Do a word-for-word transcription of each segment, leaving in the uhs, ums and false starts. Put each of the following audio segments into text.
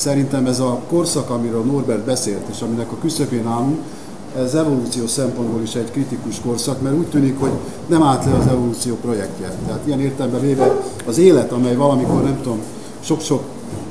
szerintem ez a korszak, amiről Norbert beszélt, és aminek a küszöbén állunk, ez evolúciós szempontból is egy kritikus korszak, mert úgy tűnik, hogy nem állt le az evolúció projektje. Tehát ilyen értelemben véve az élet, amely valamikor, nem tudom, sok-sok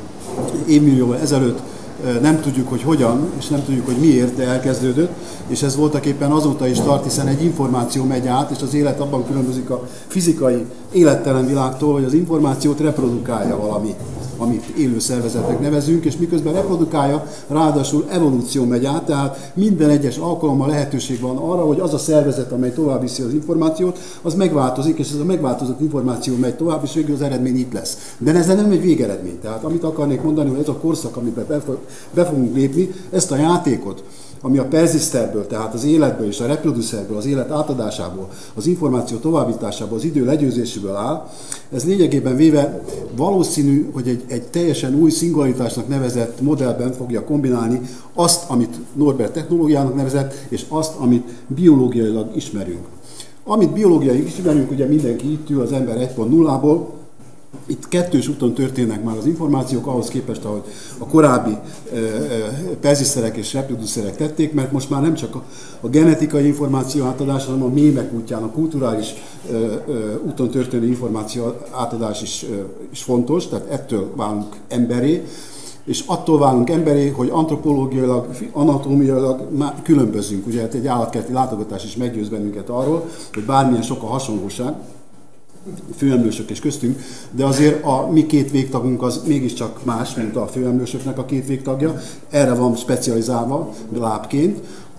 évmillió ezelőtt nem tudjuk, hogy hogyan, és nem tudjuk, hogy miért, de elkezdődött, és ez voltak éppen azóta is tart, hiszen egy információ megy át, és az élet abban különbözik a fizikai, élettelen világtól, hogy az információt reprodukálja valami, amit élő szervezetnek nevezünk, és miközben reprodukálja, ráadásul evolúció megy át, tehát minden egyes alkalommal lehetőség van arra, hogy az a szervezet, amely tovább viszi az információt, az megváltozik, és ez a megváltozott információ megy tovább, és végül az eredmény itt lesz. De ez nem egy végeredmény. Tehát amit akarnék mondani, hogy ez a korszak, amiben be fogunk lépni, ezt a játékot, ami a perziszterből, tehát az életből és a reproducerből, az élet átadásából, az információ továbbításából, az idő legyőzéséből áll, ez lényegében véve valószínű, hogy egy, egy teljesen új szingularitásnak nevezett modellben fogja kombinálni azt, amit Norbert technológiának nevezett, és azt, amit biológiailag ismerünk. Amit biológiailag ismerünk, ugye mindenki itt ül az ember egy pont nullából, itt kettős úton történnek már az információk, ahhoz képest, ahogy a korábbi e, e, perziszterek és reproducerek tették, mert most már nem csak a, a genetikai információ átadás, hanem a mémek útján, a kulturális e, e, úton történő információ átadás is, e, is fontos, tehát ettől válunk emberé, és attól válunk emberé, hogy antropológiailag, anatómiailag már különbözünk. Ugye egy állatkerti látogatás is meggyőz bennünket arról, hogy bármilyen sok a hasonlóság, főemlősök és köztünk, de azért a mi két végtagunk az mégiscsak más, mint a főemlősöknek a két végtagja. Erre van specializálva lábként.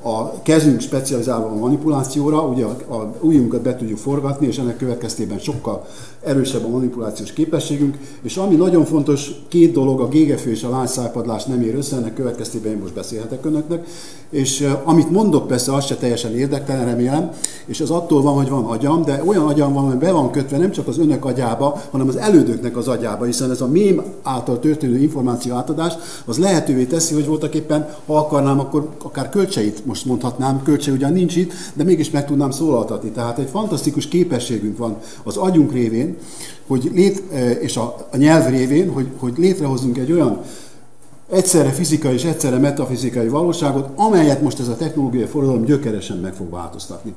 A kezünk specializálva a manipulációra, ugye a, a ujjunkat be tudjuk forgatni, és ennek következtében sokkal erősebb a manipulációs képességünk, és ami nagyon fontos, két dolog, a gégefő és a láncszájpadlás nem ér össze, ennek következtében én most beszélhetek önöknek, és uh, amit mondok, persze az se teljesen érdektelen, remélem, és az attól van, hogy van agyam, de olyan agyam van, hogy be van kötve nem csak az önök agyába, hanem az elődöknek az agyába, hiszen ez a mém által történő információ átadás, az lehetővé teszi, hogy voltaképpen, ha akarnám, akkor akár kölcseit most mondhatnám, költse ugyan nincs itt, de mégis meg tudnám szólaltatni. Tehát egy fantasztikus képességünk van az agyunk révén, hogy lét, és a, a nyelv révén, hogy, hogy létrehozzunk egy olyan egyszerre fizikai és egyszerre metafizikai valóságot, amelyet most ez a technológiai forradalom gyökeresen meg fog változtatni.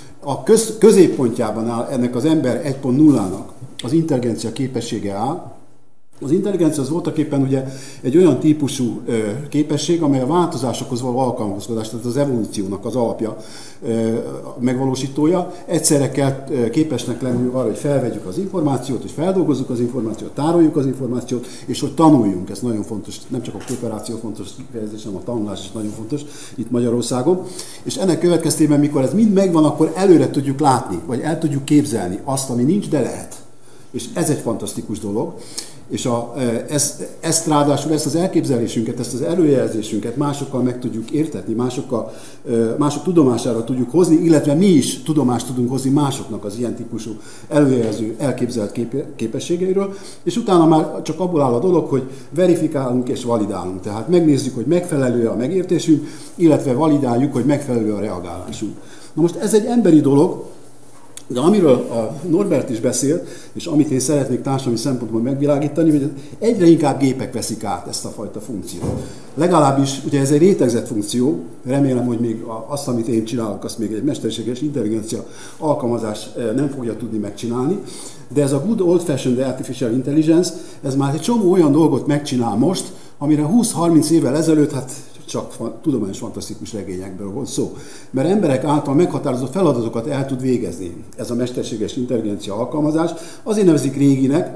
A köz, középpontjában áll ennek az ember egy pont nullának az intelligencia képessége áll. Az intelligencia az voltaképpen ugye egy olyan típusú ö, képesség, amely a változásokhoz való alkalmazkodás, tehát az evolúciónak az alapja, ö, megvalósítója. Egyszerre kell ö, képesnek lenni arra, hogy felvegyük az információt, hogy feldolgozzuk az információt, tároljuk az információt, és hogy tanuljunk. Ez nagyon fontos, nem csak a kooperáció fontos kifejezés, hanem a tanulás is nagyon fontos itt Magyarországon. És ennek következtében, mikor ez mind megvan, akkor előre tudjuk látni, vagy el tudjuk képzelni azt, ami nincs, de lehet. És ez egy fantasztikus dolog. És a, ezt, ezt ráadásul, ezt az elképzelésünket, ezt az előjelzésünket másokkal meg tudjuk értetni, másokkal, mások tudomására tudjuk hozni, illetve mi is tudomást tudunk hozni másoknak az ilyen típusú előjelző, elképzelt kép, képességeiről, és utána már csak abból áll a dolog, hogy verifikálunk és validálunk. Tehát megnézzük, hogy megfelelő a megértésünk, illetve validáljuk, hogy megfelelő a reagálásunk. Na most ez egy emberi dolog, de amiről a Norbert is beszélt, és amit én szeretnék társadalmi szempontból megvilágítani, hogy egyre inkább gépek veszik át ezt a fajta funkciót. Legalábbis, ugye ez egy rétegzett funkció, remélem, hogy még azt, amit én csinálok, azt még egy mesterséges intelligencia alkalmazás nem fogja tudni megcsinálni, de ez a good old-fashioned artificial intelligence, ez már egy csomó olyan dolgot megcsinál most, amire húsz-harminc évvel ezelőtt, hát csak tudományos fantasztikus regényekből volt szó. Mert emberek által meghatározott feladatokat el tud végezni ez a mesterséges intelligencia alkalmazás. Azért nevezik réginek,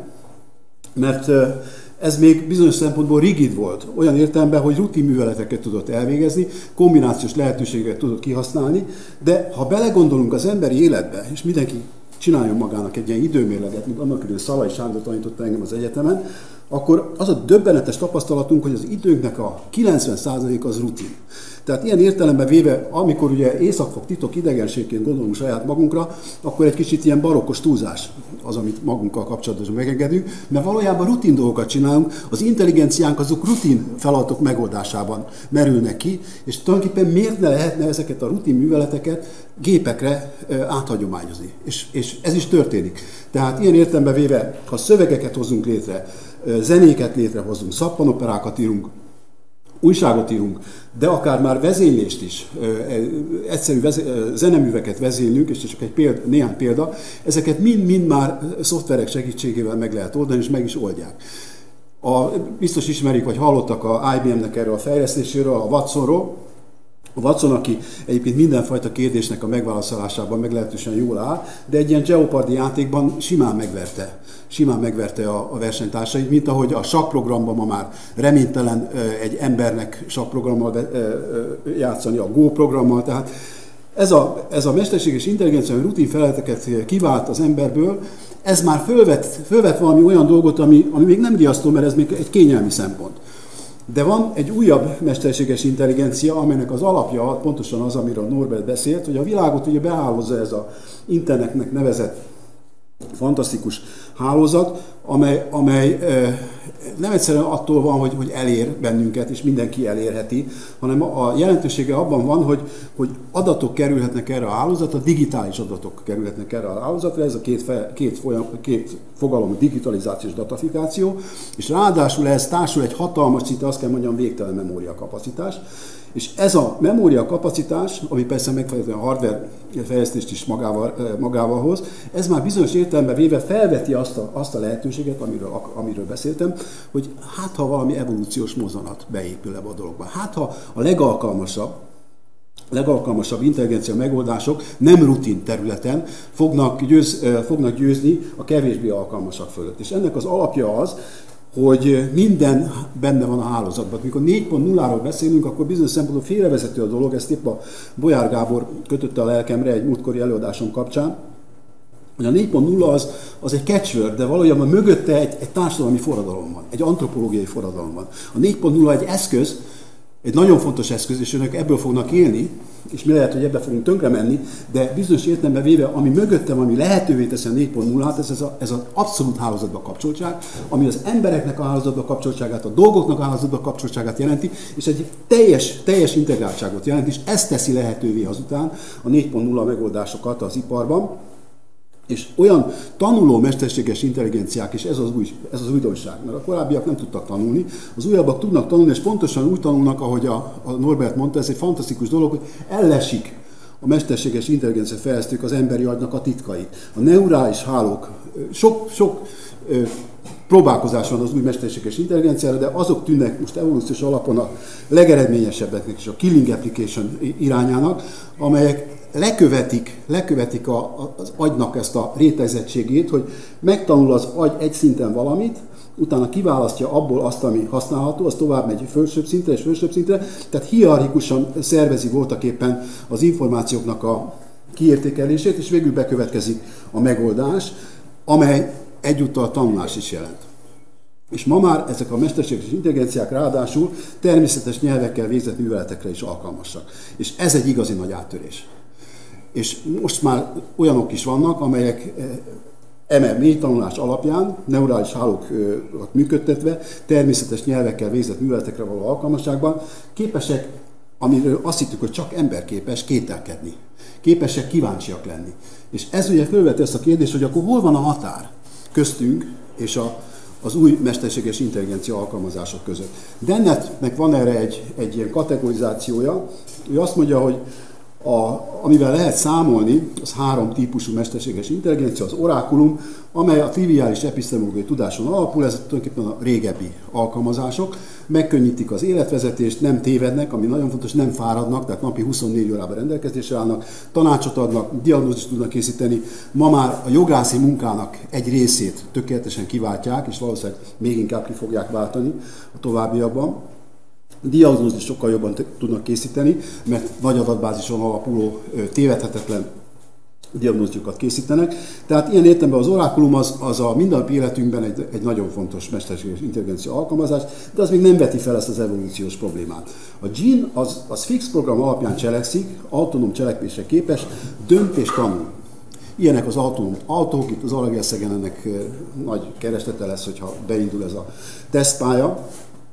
mert ez még bizonyos szempontból rigid volt. Olyan értelemben, hogy rutin műveleteket tudott elvégezni, kombinációs lehetőségeket tudott kihasználni, de ha belegondolunk az emberi életbe, és mindenki csináljon magának egy ilyen időmérleget, mint annak idején Szalai Sándor tanította engem az egyetemen, akkor az a döbbenetes tapasztalatunk, hogy az időnknek a kilencven százaléka az rutin. Tehát ilyen értelemben véve, amikor ugye északfok titok idegenségként gondolunk saját magunkra, akkor egy kicsit ilyen barokkos túlzás az, amit magunkkal kapcsolatban megengedünk, mert valójában rutin dolgokat csinálunk, az intelligenciánk azok rutin feladatok megoldásában merülnek ki, és tulajdonképpen miért ne lehetne ezeket a rutin műveleteket gépekre áthagyományozni. És, és ez is történik. Tehát ilyen értelemben véve, ha szövegeket hozunk létre, zenéket létrehozunk, szappanoperákat írunk, újságot írunk, de akár már vezénylést is, egyszerű zeneműveket vezénylünk, és csak egy példa, néhány példa, ezeket mind-mind már szoftverek segítségével meg lehet oldani, és meg is oldják. A, biztos ismerik, vagy hallottak a I B M-nek erről a fejlesztéséről, a Watsonról. A Watson, aki egyébként mindenfajta kérdésnek a megválaszolásában meglehetősen jól áll, de egy ilyen Jeopardy játékban simán megverte, simán megverte a, a versenytársait, mint ahogy a sakkprogramban ma már reménytelen egy embernek sakkprogrammal játszani, a Go programmal. Tehát ez a, ez a mesterséges intelligencia, ami rutin feladateket kivált az emberből, ez már fölvet, fölvet valami olyan dolgot, ami, ami még nem riasztó, mert ez még egy kényelmi szempont. De van egy újabb mesterséges intelligencia, amelynek az alapja pontosan az, amiről Norbert beszélt, hogy a világot ugye behálózza ez a internetnek nevezett fantasztikus hálózat, amely, amely nem egyszerűen attól van, hogy, hogy elér bennünket, és mindenki elérheti, hanem a jelentősége abban van, hogy, hogy adatok kerülhetnek erre a hálózatra, digitális adatok kerülhetnek erre a hálózatra, ez a két, fe, két, folyam, két fogalom, digitalizáció és datafikáció, és ráadásul ehhez társul egy hatalmas, szinte azt kell mondjam, végtelen memóriakapacitás, és ez a memóriakapacitás, ami persze megfelelően a hardware fejlesztést is magával, magával hoz, ez már bizonyos értelemben véve felveti azt a, azt a lehetőséget, amiről, amiről beszéltem, hogy hát ha valami evolúciós mozzanat beépül ebbe a dologba. Hát ha a legalkalmasabb, legalkalmasabb intelligencia megoldások nem rutin területen fognak, győz, fognak győzni a kevésbé alkalmasak fölött. És ennek az alapja az, hogy minden benne van a hálózatban. Mikor négy pont nulláról beszélünk, akkor bizonyos szempontból félrevezető a dolog, ezt épp a Bolyár Gábor kötötte a lelkemre egy múltkori előadásom kapcsán, hogy a négy pont nulla az, az egy catchword, de valójában mögötte egy, egy társadalmi forradalom van, egy antropológiai forradalom van. A négy pont nulla egy eszköz, egy nagyon fontos eszköz, és önök ebből fognak élni, és mi lehet, hogy ebbe fogunk tönkre menni, de bizonyos értelemben véve, ami mögöttem, ami lehetővé teszi a négy pont nullát, ez, ez, a, ez az abszolút hálózatba kapcsoltság, ami az embereknek a hálózatba kapcsoltságát, a dolgoknak a hálózatba kapcsoltságát jelenti, és egy teljes, teljes integráltságot jelent, és ez teszi lehetővé azután a négy pont nulla megoldásokat az iparban. És olyan tanuló mesterséges intelligenciák, és ez az, új, ez az újdonság, mert a korábbiak nem tudtak tanulni, az újabbak tudnak tanulni, és pontosan úgy tanulnak, ahogy a, a Norbert mondta, ez egy fantasztikus dolog, hogy ellesik a mesterséges intelligencia fejlesztők az emberi agynak a titkait. A neurális hálók, sok, sok ö, próbálkozás van az új mesterséges intelligenciára, de azok tűnnek most evolúciós alapon a legeredményesebbeknek és a killing application irányának, amelyek lekövetik, lekövetik a, az agynak ezt a rétegzettségét, hogy megtanul az agy egy szinten valamit, utána kiválasztja abból azt, ami használható, az tovább megy felsőbb szintre és felsőbb szintre, tehát hierarchikusan szervezi voltaképpen az információknak a kiértékelését, és végül bekövetkezik a megoldás, amely egyúttal a tanulás is jelent. És ma már ezek a mesterséges intelligenciák ráadásul természetes nyelvekkel végzett műveletekre is alkalmasak. És ez egy igazi nagy áttörés. És most már olyanok is vannak, amelyek eme mély tanulás alapján, neurális hálókat működtetve, természetes nyelvekkel végzett műveletekre való alkalmasságban képesek, amiről azt hittük, hogy csak ember képes, kételkedni. Képesek kíváncsiak lenni. És ez ugye felveti ezt a kérdést, hogy akkor hol van a határ köztünk és a, az új mesterséges intelligencia alkalmazások között. Dennetnek van erre egy, egy ilyen kategorizációja, ő azt mondja, hogy A, amivel lehet számolni, az három típusú mesterséges intelligencia, az orákulum, amely a triviális epistemológiai tudáson alapul, ez tulajdonképpen a régebbi alkalmazások, megkönnyítik az életvezetést, nem tévednek, ami nagyon fontos, nem fáradnak, tehát napi huszonnégy órában rendelkezésre állnak, tanácsot adnak, diagnózist tudnak készíteni. Ma már a jogászi munkának egy részét tökéletesen kiváltják, és valószínűleg még inkább ki fogják váltani a továbbiakban. Diagnózist sokkal jobban tudnak készíteni, mert nagy adatbázison alapuló tévedhetetlen diagnózisukat készítenek. Tehát ilyen értelemben az orákulum az, az a mindennapi életünkben egy, egy nagyon fontos mesterséges intelligencia alkalmazás, de az még nem veti fel ezt az evolúciós problémát. A gén az, az fix program alapján cselekszik, autonóm cselekvésre képes, dönt és tanul. Ilyenek az autonóm autók, itt az Alaegerszegen ennek nagy kereslete lesz, hogyha beindul ez a tesztpálya.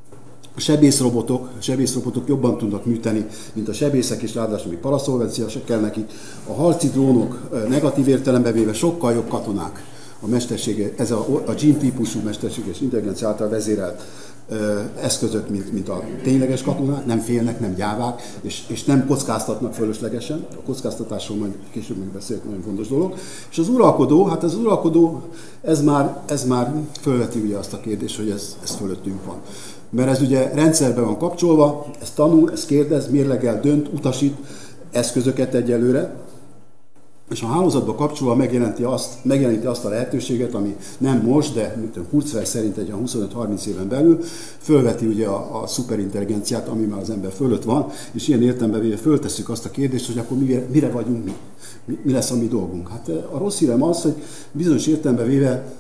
A sebészrobotok, a sebészrobotok jobban tudnak műteni, mint a sebészek, és ráadásul még paraszolvencia se kell nekik. A harci drónok negatív értelembe véve sokkal jobb katonák a mestersége, ez a, a gene típusú mesterséges intelligencia által vezérelt eszközök, mint, mint a tényleges katonák, nem félnek, nem gyávák, és, és nem kockáztatnak fölöslegesen. A kockáztatásról majd később még beszélek, nagyon fontos dolog. És az uralkodó, hát az uralkodó, ez már, ez már fölveti ugye azt a kérdést, hogy ez, ez fölöttünk van. Mert ez ugye rendszerben van kapcsolva, ez tanul, ez kérdez, mérlegel, dönt, utasít eszközöket egyelőre, és a hálózatba kapcsolva megjelenti azt, megjelenti azt a lehetőséget, ami nem most, de Kurzweil szerint egy huszonöt-harminc éven belül fölveti ugye a, a szuperintelligenciát, ami már az ember fölött van, és ilyen értelemben véve föltesszük azt a kérdést, hogy akkor mire, mire vagyunk mi? mi? Mi lesz a mi dolgunk? Hát a rossz hírem az, hogy bizonyos értelemben véve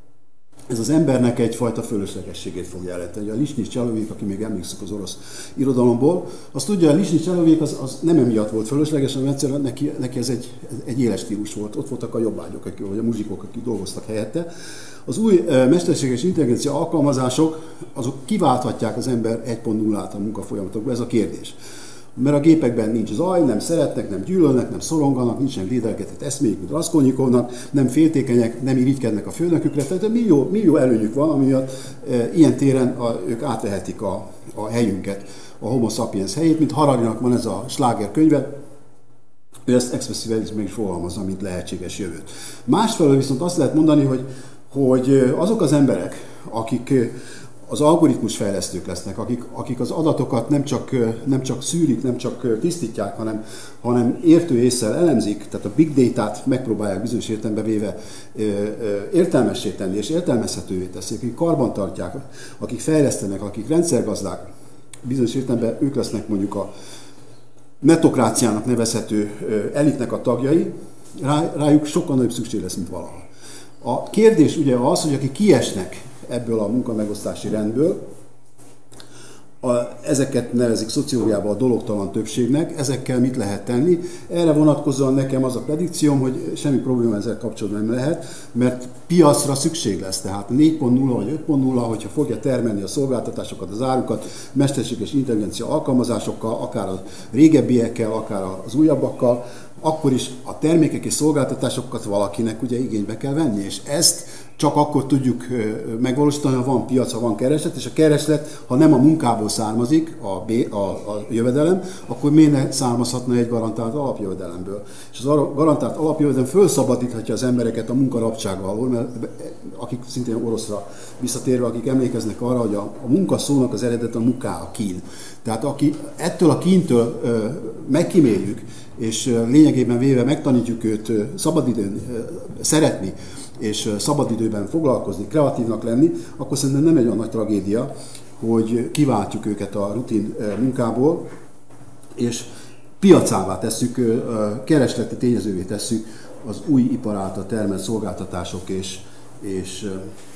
ez az embernek egyfajta fölöslegességét fog jelenteni. A Lisnyis Cselovék, aki még emlékszik az orosz irodalomból, azt tudja, hogy a Lisnyis Cselovék az, az nem emiatt volt fölösleges, hanem egyszerűen neki, neki ez egy, egy éles stílus volt. Ott voltak a jobbágyok, vagy a muzsikok, akik dolgoztak helyette. Az új e, mesterséges intelligencia alkalmazások, azok kiválthatják az ember egy pont nullát a munkafolyamatokban, ez a kérdés. Mert a gépekben nincs zaj, nem szeretnek, nem gyűlölnek, nem szoronganak, nincsenek dédelgetett eszméjük, mint Raskolnikovnak, nem féltékenyek, nem irigykednek a főnökükre, tehát millió, millió előnyük van, ami miatt e, ilyen téren a, ők átvehetik a, a helyünket, a Homo sapiens helyét, mint Hararinak van ez a sláger könyve, ő ezt expresszive meg is fogalmazza, mint lehetséges jövőt. Másfelől viszont azt lehet mondani, hogy, hogy azok az emberek, akik az algoritmus fejlesztők lesznek, akik, akik az adatokat nem csak, nem csak szűrik, nem csak tisztítják, hanem, hanem értő ésszel elemzik, tehát a big data-t megpróbálják bizonyos értelembe véve értelmessé tenni, és értelmezhetővé teszik, akik karbantartják, akik fejlesztenek, akik rendszergazdák, bizonyos értelemben ők lesznek mondjuk a metokráciának nevezhető elitnek a tagjai, rá, rájuk sokkal nagyobb szükség lesz, mint valaha. A kérdés ugye az, hogy akik kiesnek ebből a munkamegosztási rendből, a, ezeket nevezik szociológiában a dologtalan többségnek, ezekkel mit lehet tenni. Erre vonatkozóan nekem az a predikcióm, hogy semmi probléma ezzel kapcsolatban nem lehet, mert piacra szükség lesz. Tehát négy pont nulla vagy öt pont nulla, hogyha fogja termelni a szolgáltatásokat, az árukat, mesterséges intelligencia alkalmazásokkal, akár a régebbiekkel, akár az újabbakkal, akkor is a termékek és szolgáltatásokat valakinek ugye igénybe kell venni, és ezt csak akkor tudjuk megvalósítani, ha van piac, ha van kereslet, és a kereslet, ha nem a munkából származik a, B, a, a jövedelem, akkor miért ne származhatna egy garantált alapjövedelemből. És az garantált alapjövedelem felszabadíthatja az embereket a munkarabtsága alól, mert akik szintén oroszra visszatérve, akik emlékeznek arra, hogy a, a munka szónak az eredet a muká, a kín. Tehát aki ettől a kíntől ö, megkíméljük, és ö, lényegében véve megtanítjuk őt ö, szabadidőn ö, szeretni, és szabadidőben foglalkozni, kreatívnak lenni, akkor szerintem nem egy olyan nagy tragédia, hogy kiváltjuk őket a rutin munkából, és piacává tesszük, keresleti tényezővé tesszük az új ipar által termelt szolgáltatások és, és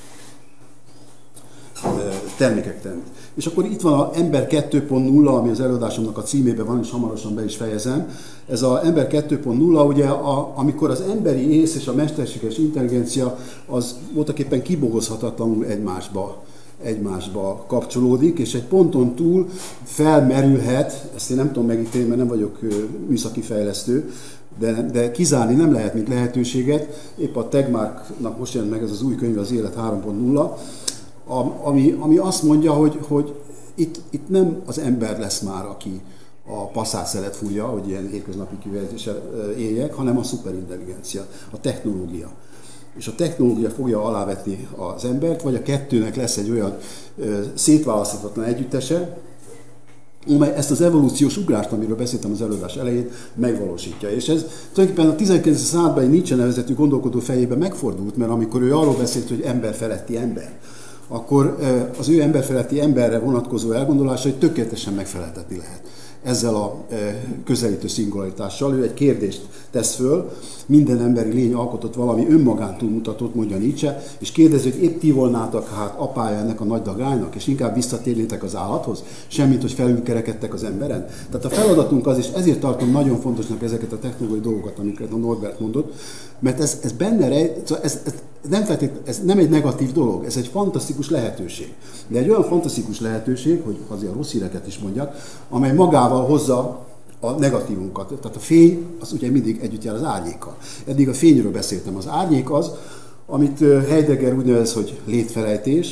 termékek terén. És akkor itt van az Ember kettő pont nulla, ami az előadásomnak a címében van, és hamarosan be is fejezem. Ez az Ember kettő pont nulla, ugye, a, amikor az emberi ész és a mesterséges intelligencia az voltaképpen kibogozhatatlanul egymásba, egymásba kapcsolódik, és egy ponton túl felmerülhet, ezt én nem tudom megítélni, mert nem vagyok műszaki fejlesztő, de, de kizárni nem lehet, mint lehetőséget. Épp a Tegmarknak most jelent meg ez az új könyv, az Élet három pont nulla, Ami, ami azt mondja, hogy, hogy itt, itt nem az ember lesz már, aki a passzát fúrja, hogy ilyen hétköznapi kifejezéssel éljek, hanem a szuperintelligencia, a technológia. És a technológia fogja alávetni az embert, vagy a kettőnek lesz egy olyan ö, szétválaszthatatlan együttese, amely ezt az evolúciós ugrást, amiről beszéltem az előadás elején, megvalósítja. És ez tulajdonképpen a tizenkilencedik században egy Nietzsche nevezetű gondolkodó fejében megfordult, mert amikor ő arról beszélt, hogy ember feletti ember, akkor az ő emberfeletti emberre vonatkozó elgondolásait tökéletesen megfeleltetni lehet. Ezzel a közelítő szingularitással ő egy kérdést tesz föl, minden emberi lény alkotott valami önmagán túlmutatót, mondja Nietzsche, és kérdezi, hogy épp ti volnátok hát apája ennek a nagy dagánynak, és inkább visszatérnétek az állathoz, semmint, hogy felülkerekedtek az emberen. Tehát a feladatunk az, és ezért tartom nagyon fontosnak ezeket a technológiai dolgokat, amiket a Norbert mondott, mert ez, ez benne rej, ez, ez, nem feltét, ez nem egy negatív dolog, ez egy fantasztikus lehetőség. De egy olyan fantasztikus lehetőség, hogy azért a rossz híreket is mondjak, amely magával hozza a negatívunkat. Tehát a fény az ugye mindig együtt jár az árnyékkal. Eddig a fényről beszéltem. Az árnyék az, amit Heidegger úgy nevez, hogy létfelejtés.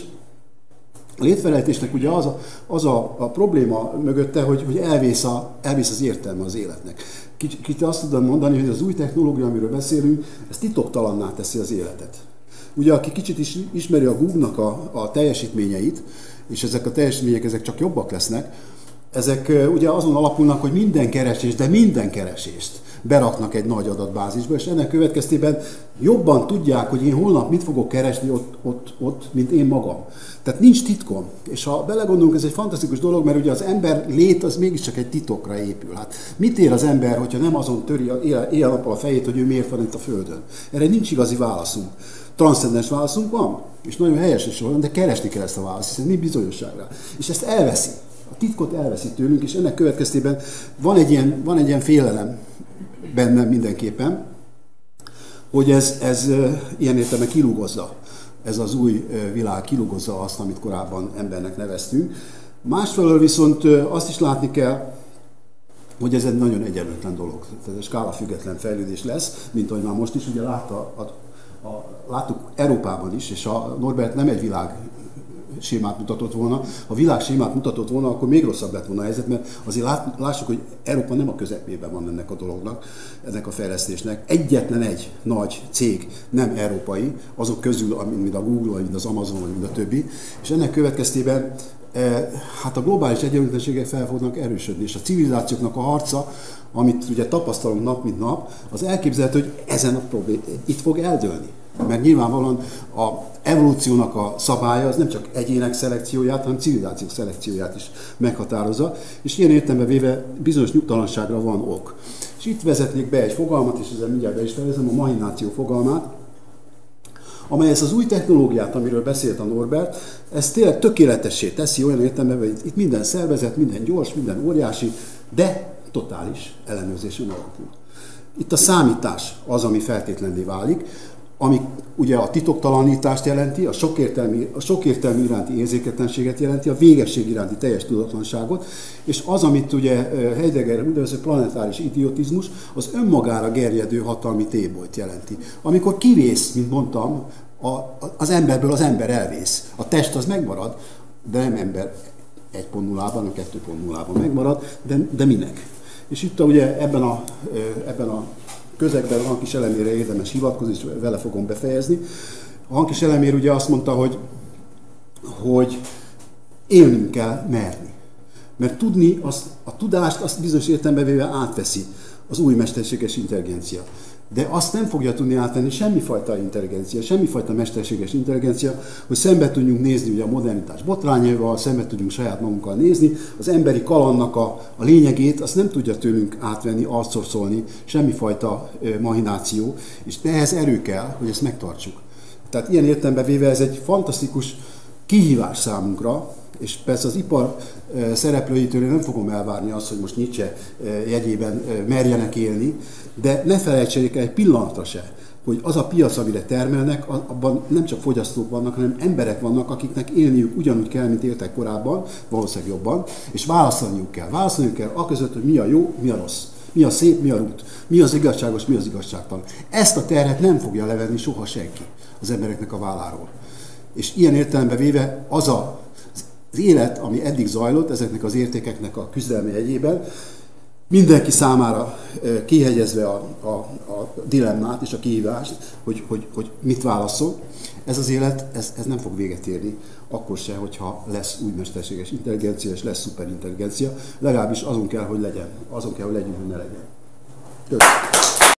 A létfelejtésnek ugye az a, az a, a probléma mögötte, hogy, hogy elvész, a, elvész az értelme az életnek. Kicsit azt tudom mondani, hogy az új technológia, amiről beszélünk, ez titoktalanná teszi az életet. Ugye, aki kicsit is ismeri a Google-nak a, a teljesítményeit, és ezek a teljesítmények ezek csak jobbak lesznek, ezek ugye azon alapulnak, hogy minden keresést, de minden keresést beraknak egy nagy adatbázisba, és ennek következtében jobban tudják, hogy én holnap mit fogok keresni ott, ott, ott, mint én magam. Tehát nincs titkom. És ha belegondolunk, ez egy fantasztikus dolog, mert ugye az ember lét az mégiscsak egy titokra épül. Hát mit ér az ember, hogyha nem azon töri éjjel-nappal a fejét, hogy ő miért van itt a Földön? Erre nincs igazi válaszunk. Transzcendens válaszunk van, és nagyon helyes is van, de keresni kell ezt a választ, hiszen mi bizonyosságra. És ezt elveszi. A titkot elveszi tőlünk, és ennek következtében van egy ilyen, van egy ilyen félelem bennem mindenképpen, hogy ez, ez ilyen értelemben kilugozza, ez az új világ kilugozza azt, amit korábban embernek neveztünk. Másfelől viszont azt is látni kell, hogy ez egy nagyon egyenlőtlen dolog. Tehát egy skálafüggetlen fejlődés lesz, mint ahogy már most is, ugye látta, a, a, láttuk Európában is, és a Norbert nem egy világ sémát mutatott volna. Ha világ sémát mutatott volna, akkor még rosszabb lett volna a helyzet, mert azért lássuk, hogy Európa nem a közepében van ennek a dolognak, ennek a fejlesztésnek. Egyetlen egy nagy cég nem európai, azok közül, mint a Google, vagy mint az Amazon, vagy mint a többi, és ennek következtében hát a globális egyenlőtlenségek fel fognak erősödni, és a civilizációknak a harca, amit ugye tapasztalunk nap mint nap, az elképzelhető, hogy ezen a problém itt fog eldőlni. Mert nyilvánvalóan a evolúciónak a szabálya az nem csak egyének szelekcióját, hanem civilizációk szelekcióját is meghatározza, és ilyen értelemben véve bizonyos nyugtalanságra van ok. És itt vezetnék be egy fogalmat, és ezzel mindjárt be is felezem, a mahináció fogalmát, amely ezt az új technológiát, amiről beszélt a Norbert, ez tényleg tökéletessé teszi olyan értelemben, hogy itt minden szervezet, minden gyors, minden óriási, de totális ellenőrzésen alapul. Itt a számítás az, ami feltétlenné válik, ami ugye a titoktalanítást jelenti, a sokértelmű, a sokértelmű iránti érzéketlenséget jelenti, a végesség iránti teljes tudatlanságot, és az, amit ugye Heidegger úgynevezett planetáris idiotizmus, az önmagára gerjedő hatalmi tébolyt jelenti. Amikor kivész, mint mondtam, a, az emberből az ember elvész. A test az megmarad, de nem ember egy pont nullában, hanem kettő pont nullában megmarad, de, de minek? És itt ugye ebben a, ebben a közegben a Hankis Elemére érdemes hivatkozni, és vele fogom befejezni. A Hankis Elemér ugye azt mondta, hogy, hogy élnünk kell merni. Mert tudni, azt, a tudást azt bizonyos értelemben véve átveszi az új mesterséges intelligencia. De azt nem fogja tudni átvenni semmifajta intelligencia, semmifajta mesterséges intelligencia, hogy szembe tudjunk nézni ugye a modernitás botrányaival, szembe tudjunk saját magunkkal nézni, az emberi kalandnak a, a lényegét azt nem tudja tőlünk átvenni, outsourcolni, semmifajta e, mahináció, és ehhez erő kell, hogy ezt megtartsuk. Tehát ilyen értelemben véve ez egy fantasztikus kihívás számunkra, és persze az ipar szereplőitől nem fogom elvárni azt, hogy most Nietzsche jegyében merjenek élni, de ne felejtsék el egy pillanatra se, hogy az a piac, amire termelnek, abban nem csak fogyasztók vannak, hanem emberek vannak, akiknek élniük ugyanúgy kell, mint éltek korábban, valószínűleg jobban, és választaniuk kell. Választaniuk kell aközött, hogy mi a jó, mi a rossz. Mi a szép, mi a rút. Mi az igazságos, mi az igazságtalan. Ezt a terhet nem fogja levenni soha senki az embereknek a válláról. És ilyen értelemben véve az a az élet, ami eddig zajlott, ezeknek az értékeknek a küzdelme jegyében, mindenki számára kihegyezve a, a, a dilemmát és a kihívást, hogy, hogy, hogy mit válaszol, ez az élet, ez, ez nem fog véget érni, akkor se, hogyha lesz új mesterséges intelligencia és lesz szuperintelligencia, legalábbis azon kell, hogy legyen, azon kell, hogy legyünk, hogy ne legyen. Köszönöm.